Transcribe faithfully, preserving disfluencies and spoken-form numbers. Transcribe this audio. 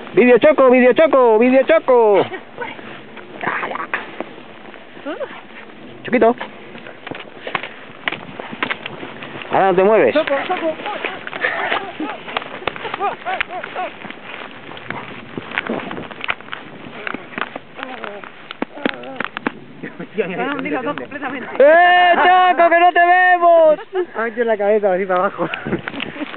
Vídeo Choco, vídeo Choco, vídeo Choco. Choquito. Ahora no te mueves. Choco, Choco. completamente. ¡Eh, Choco, que no te vemos! Ha metido la cabeza así para abajo.